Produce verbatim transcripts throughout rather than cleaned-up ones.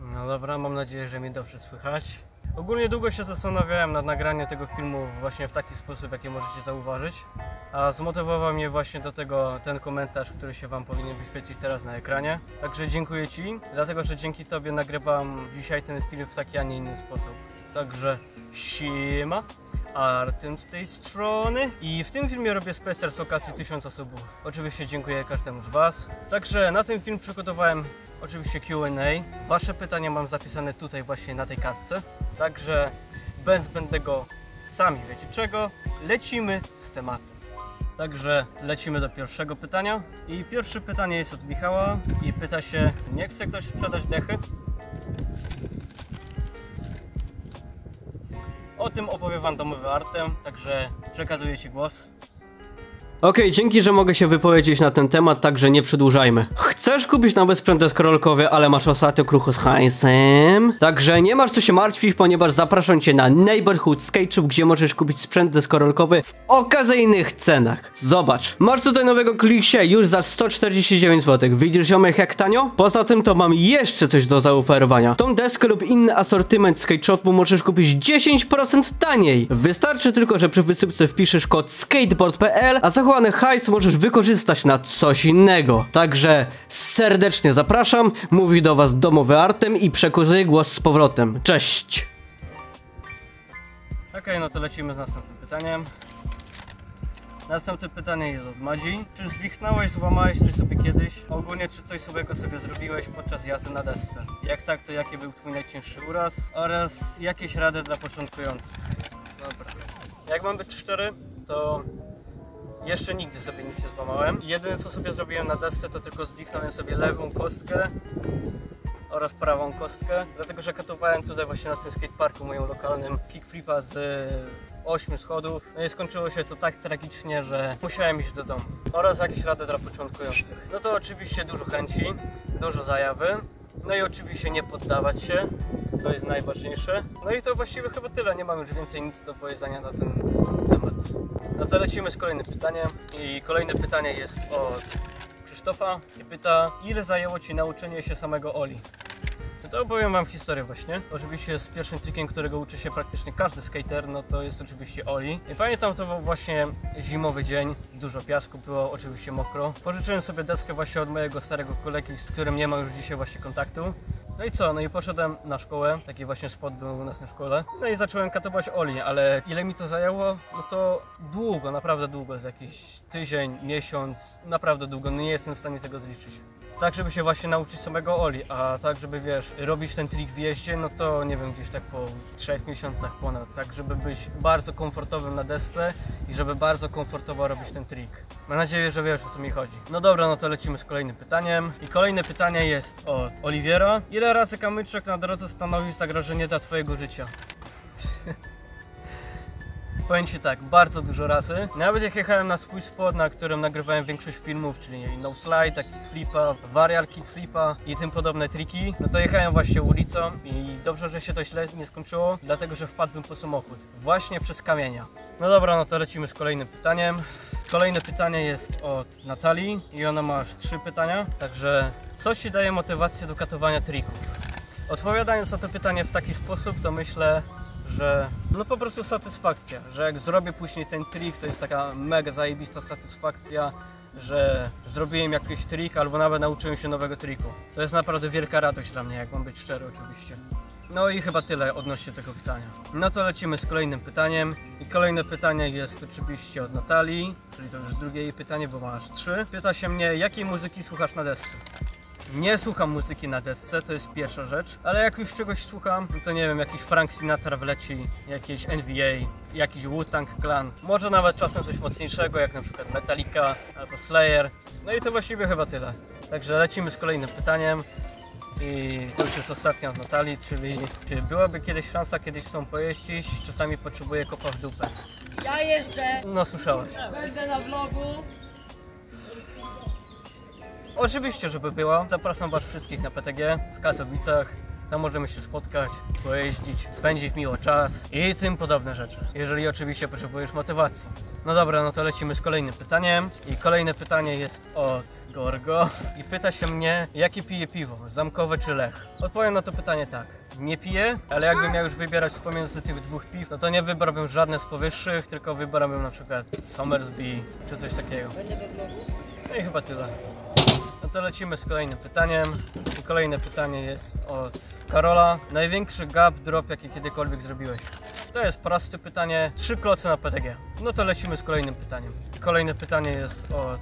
No dobra, mam nadzieję, że mnie dobrze słychać. Ogólnie długo się zastanawiałem nad nagraniem tego filmu właśnie w taki sposób, jaki możecie zauważyć. A zmotywował mnie właśnie do tego ten komentarz, który się wam powinien wyświetlić teraz na ekranie. Także dziękuję ci, dlatego że dzięki tobie nagrywam dzisiaj ten film w taki, a nie inny sposób. Także siema, Artem z tej strony i w tym filmie robię specjal z okazji tysiąca subów. Oczywiście dziękuję każdemu z was. Także na ten film przygotowałem oczywiście Q and A. Wasze pytania mam zapisane tutaj właśnie na tej kartce. Także bez zbędnego sami wiecie czego, lecimy z tematem. Także lecimy do pierwszego pytania. I pierwsze pytanie jest od Michała i pyta się: nie chce ktoś sprzedać dechy? O tym opowie wam domowy Artem, także przekazuję ci głos. Okej, okay, dzięki, że mogę się wypowiedzieć na ten temat, także nie przedłużajmy. Chcesz kupić nowy sprzęt deskorolkowy, ale masz ostatnio krucho z hajsem? Także nie masz co się martwić, ponieważ zapraszam cię na Neighborhood Skate Shop, gdzie możesz kupić sprzęt deskorolkowy w okazyjnych cenach. Zobacz, masz tutaj nowego Cliché już za sto czterdzieści dziewięć złotych. Widzisz, ziomek, jak tanio? Poza tym to mam jeszcze coś do zaoferowania. Tą deskę lub inny asortyment Skate Shopu możesz kupić dziesięć procent taniej. Wystarczy tylko, że przy wysypce wpiszesz kod skateboard kropka p l, a za hajs możesz wykorzystać na coś innego. Także serdecznie zapraszam, mówi do was domowy Artem i przekazuję głos z powrotem. Cześć! Okej, okay, no to lecimy z następnym pytaniem. Następne pytanie jest od Madzi. Czy zwichnąłeś, złamałeś coś sobie kiedyś? Ogólnie, czy coś złego sobie zrobiłeś podczas jazdy na desce? Jak tak, to jaki był twój najcięższy uraz? Oraz jakieś rady dla początkujących? Dobra. Jak mam być szczery, to jeszcze nigdy sobie nic nie złamałem. Jedyne co sobie zrobiłem na desce, to tylko zwichnąłem sobie lewą kostkę oraz prawą kostkę, dlatego że katowałem tutaj właśnie na tym skateparku moim lokalnym kickflipa z ośmiu schodów. No i skończyło się to tak tragicznie, że musiałem iść do domu. Oraz jakieś rady dla początkujących. No to oczywiście dużo chęci, dużo zajawy. No i oczywiście nie poddawać się, to jest najważniejsze. No i to właściwie chyba tyle, nie mam już więcej nic do powiedzenia na ten temat. No to lecimy z kolejnym pytaniem. I kolejne pytanie jest od Krzysztofa i pyta: ile zajęło ci nauczenie się samego Oli? No to opowiem wam historię właśnie. Oczywiście z pierwszym trikiem, którego uczy się praktycznie każdy skater, no to jest oczywiście Oli. I pamiętam, to był właśnie zimowy dzień, dużo piasku, było oczywiście mokro. Pożyczyłem sobie deskę właśnie od mojego starego kolegi, z którym nie ma już dzisiaj właśnie kontaktu. No i co? No i poszedłem na szkołę, taki właśnie spot był u nas na szkole. No i zacząłem katować Oli, ale ile mi to zajęło? No to długo, naprawdę długo, z jakiś tydzień, miesiąc, naprawdę długo, no nie jestem w stanie tego zliczyć. Tak, żeby się właśnie nauczyć samego Oli, a tak, żeby wiesz, robić ten trik w jeździe, no to nie wiem, gdzieś tak po trzech miesiącach ponad, tak, żeby być bardzo komfortowym na desce i żeby bardzo komfortowo robić ten trik. Mam nadzieję, że wiesz, o co mi chodzi. No dobra, no to lecimy z kolejnym pytaniem. I kolejne pytanie jest od Oliwiera. Ile razy kamyczek na drodze stanowi zagrożenie dla twojego życia? Powiem ci tak, bardzo dużo razy. Nawet jak jechałem na swój spot, na którym nagrywałem większość filmów, czyli no slide, kickflipa, varial kickflipa i tym podobne triki, no to jechałem właśnie ulicą i dobrze, że się to źle nie skończyło, dlatego że wpadłem po samochód właśnie przez kamienia. No dobra, no to lecimy z kolejnym pytaniem. Kolejne pytanie jest od Natalii i ona ma aż trzy pytania, także co ci daje motywację do katowania trików? Odpowiadając na to pytanie w taki sposób, to myślę, że no po prostu satysfakcja, że jak zrobię później ten trik, to jest taka mega zajebista satysfakcja, że zrobiłem jakiś trik albo nawet nauczyłem się nowego triku. To jest naprawdę wielka radość dla mnie, jak mam być szczery oczywiście. No i chyba tyle odnośnie tego pytania. No to lecimy z kolejnym pytaniem. I kolejne pytanie jest oczywiście od Natalii, czyli to już drugie jej pytanie, bo ma aż trzy. Pyta się mnie, jakiej muzyki słuchasz na desce? Nie słucham muzyki na desce, to jest pierwsza rzecz, ale jak już czegoś słucham, to nie wiem, jakiś Frank Sinatra wleci, jakieś N V A, jakiś Wu-Tang Clan, może nawet czasem coś mocniejszego, jak na przykład Metallica albo Slayer. No i to właściwie chyba tyle. Także lecimy z kolejnym pytaniem. I to już jest ostatnia od Natalii, czyli czy byłaby kiedyś szansa kiedyś chcą pojeździć, czasami potrzebuję kopa w dupę. Ja jeżdżę. No słyszałeś. Będę na vlogu. Oczywiście, żeby była. Zapraszam was wszystkich na P T G w Katowicach. tam możemy się spotkać, pojeździć, spędzić miło czas i tym podobne rzeczy. Jeżeli oczywiście potrzebujesz motywacji. No dobra, no to lecimy z kolejnym pytaniem. I kolejne pytanie jest od Gorgo. I pyta się mnie, jakie pije piwo, zamkowe czy Lech? Odpowiem na to pytanie tak. Nie piję, ale jakbym miał już wybierać pomiędzy tych dwóch piw, no to nie wybrałbym żadne z powyższych, tylko wybrałbym na przykład Somersby czy coś takiego. Będę we vlogu. No i chyba tyle. No to lecimy z kolejnym pytaniem. I kolejne pytanie jest od Karola. Największy gap drop, jaki kiedykolwiek zrobiłeś? To jest proste pytanie. Trzy kloce na P T G. No to lecimy z kolejnym pytaniem. Kolejne pytanie jest od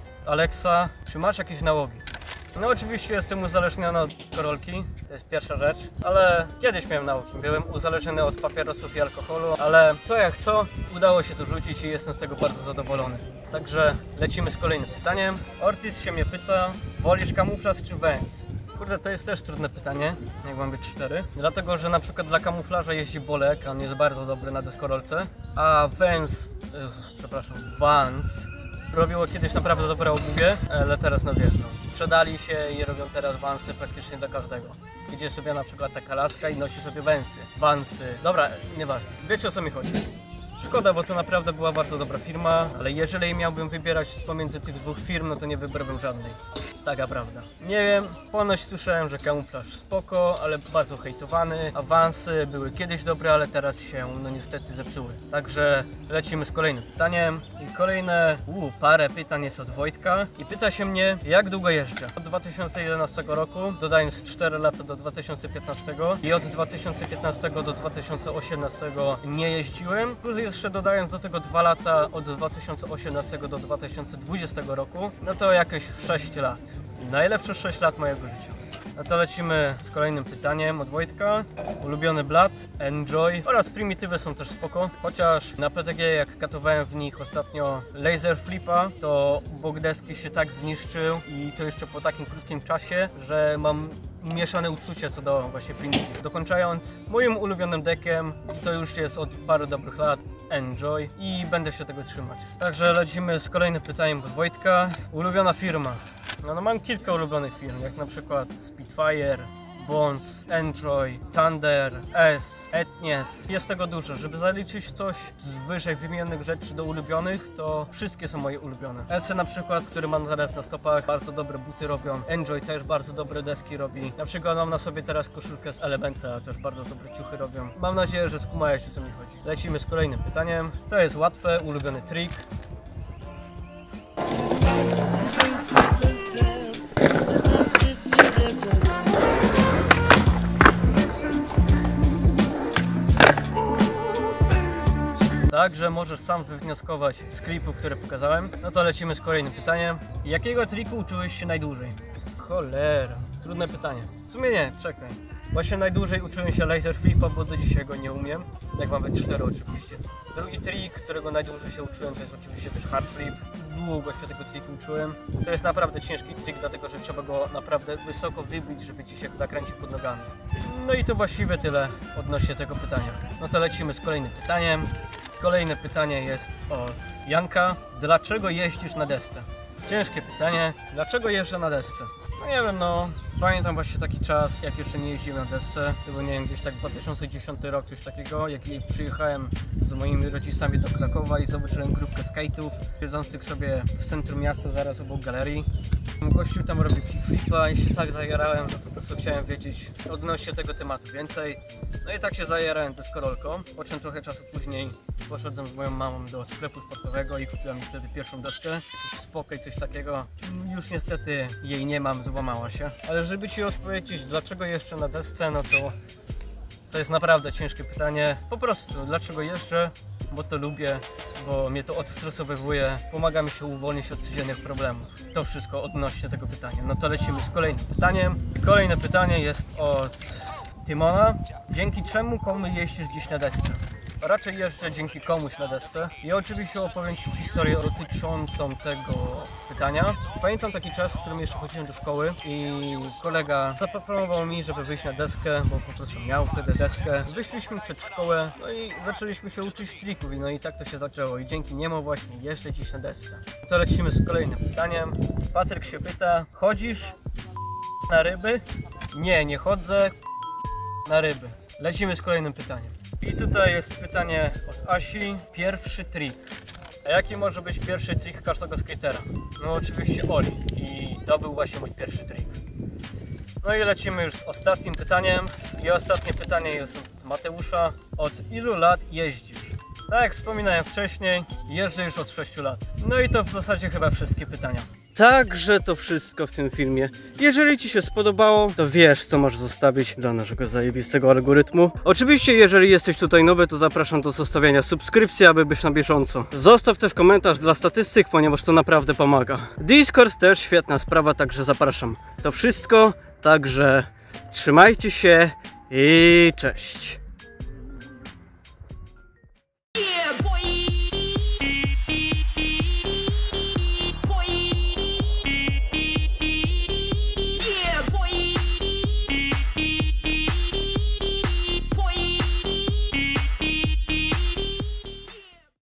Alexa. Czy masz jakieś nałogi? No oczywiście jestem uzależniony od Karolki, to jest pierwsza rzecz, ale kiedyś miałem nałogi. Byłem uzależniony od papierosów i alkoholu, ale co jak co, udało się to rzucić i jestem z tego bardzo zadowolony. Także lecimy z kolejnym pytaniem. Ortiz się mnie pyta, wolisz kamuflaż czy Vans? Kurde, to jest też trudne pytanie, jak mam być szczery. Dlatego, że na przykład dla kamuflaża jeździ Bolek, a on jest bardzo dobry na deskorolce, a Vans, Jezus, przepraszam, Vans robiło kiedyś naprawdę dobre obuwie, ale teraz no wiesz, no, sprzedali się i robią teraz Vansy praktycznie dla każdego. Idzie sobie na przykład taka laska i nosi sobie Vansy. Vansy. Dobra, nieważne. Wiecie, o co mi chodzi. Szkoda, bo to naprawdę była bardzo dobra firma, ale jeżeli miałbym wybierać pomiędzy tych dwóch firm, no to nie wybrałbym żadnej. Taka prawda. Nie wiem, ponoć słyszałem, że kamuflaż spoko, ale bardzo hejtowany, a Vansy były kiedyś dobre, ale teraz się no niestety zepsuły. Także lecimy z kolejnym pytaniem. I kolejne, uu, parę pytań jest od Wojtka i pyta się mnie, jak długo jeżdżę. Od dwa tysiące jedenastego roku, dodając cztery lata do dwa tysiące piętnastego i od dwa tysiące piętnastego do dwa tysiące osiemnastego nie jeździłem, plus jeszcze dodając do tego dwa lata od dwa tysiące osiemnastego do dwa tysiące dwudziestego roku, no to jakieś sześć lat. Najlepsze sześć lat mojego życia. No to lecimy z kolejnym pytaniem od Wojtka. Ulubiony blat, Enjoy oraz Primitywy są też spoko. Chociaż na P T G jak katowałem w nich ostatnio Laser Flipa, to bok deski się tak zniszczył i to jeszcze po takim krótkim czasie, że mam mieszane uczucia co do właśnie Primityw. Dokończając, moim ulubionym dekiem, i to już jest od paru dobrych lat, Enjoy i będę się tego trzymać. Także lecimy z kolejnym pytaniem od Wojtka. Ulubiona firma. No, no mam kilka ulubionych firm, jak na przykład Spitfire, Bones, Enjoy, Thunder, S, Etnies. Jest tego dużo. Żeby zaliczyć coś z wyżej wymienionych rzeczy do ulubionych, to wszystkie są moje ulubione. S na przykład, który mam teraz na stopach, bardzo dobre buty robią. Enjoy też bardzo dobre deski robi. Na przykład mam na sobie teraz koszulkę z Elementa, też bardzo dobre ciuchy robią. Mam nadzieję, że skumałeś, o co mi chodzi. Lecimy z kolejnym pytaniem. To jest łatwe, ulubiony trik. Także możesz sam wywnioskować z klipów, które pokazałem. No to lecimy z kolejnym pytaniem. Jakiego triku uczyłeś się najdłużej? Cholera, trudne pytanie. W sumie nie, czekaj. Właśnie najdłużej uczyłem się laser flipa, bo do dzisiaj go nie umiem. Jak mam być cztery oczywiście. Drugi trik, którego najdłużej się uczyłem, to jest oczywiście też hard flip. Długo się tego triku uczyłem. To jest naprawdę ciężki trik, dlatego że trzeba go naprawdę wysoko wybić, żeby ci się zakręcił pod nogami. No i to właściwie tyle odnośnie tego pytania. No to lecimy z kolejnym pytaniem. Kolejne pytanie jest od Janka. Dlaczego jeździsz na desce? Ciężkie pytanie. Dlaczego jeżdżę na desce? No nie wiem, no pamiętam właśnie taki czas, jak jeszcze nie jeździłem na desce. To był, nie wiem, gdzieś tak dwa tysiące dziesiąty rok, coś takiego, jak przyjechałem z moimi rodzicami do Krakowa i zobaczyłem grupkę skate'ów siedzących sobie w centrum miasta, zaraz obok galerii. Gościu tam robił kickflipa i się tak zajarałem, że po prostu chciałem wiedzieć odnośnie tego tematu więcej. No i tak się zajarałem deskorolką, po czym trochę czasu później poszedłem z moją mamą do sklepu sportowego i kupiła mi wtedy pierwszą deskę, jakiś spokój, coś takiego. Już niestety jej nie mam, złamała się. Ale żeby ci odpowiedzieć, dlaczego jeszcze na desce, no to to jest naprawdę ciężkie pytanie. Po prostu, dlaczego jeżdżę? Bo to lubię, bo mnie to odstresowywuje, pomaga mi się uwolnić od codziennych problemów. To wszystko odnośnie tego pytania. No to lecimy z kolejnym pytaniem. Kolejne pytanie jest od Tymona. Dzięki czemu komu jeździsz dziś na desce? Raczej jeżdżę dzięki komuś na desce i oczywiście opowiem ci historię dotyczącą tego pytania. Pamiętam taki czas, w którym jeszcze chodziłem do szkoły i kolega zaproponował mi, żeby wyjść na deskę, bo po prostu miał wtedy deskę. Wyszliśmy przed szkołę, no i zaczęliśmy się uczyć trików, no i tak to się zaczęło i dzięki niemu właśnie jeżdżę dziś na desce. To lecimy z kolejnym pytaniem. Patryk się pyta, chodzisz na ryby? Nie, nie chodzę. na ryby. Lecimy z kolejnym pytaniem. I tutaj jest pytanie od Asi. Pierwszy trik. A jaki może być pierwszy trik każdego skatera? No oczywiście Oli. I to był właśnie mój pierwszy trik. No i lecimy już z ostatnim pytaniem. I ostatnie pytanie jest od Mateusza. Od ilu lat jeździsz? Tak jak wspominałem wcześniej, jeżdżę już od sześciu lat. No i to w zasadzie chyba wszystkie pytania. Także to wszystko w tym filmie. Jeżeli Ci się spodobało, to wiesz, co masz zostawić dla naszego zajebistego algorytmu. Oczywiście, jeżeli jesteś tutaj nowy, to zapraszam do zostawiania subskrypcji, aby być na bieżąco. Zostaw też komentarz dla statystyk, ponieważ to naprawdę pomaga. Discord też świetna sprawa, także zapraszam. To wszystko, także trzymajcie się i cześć.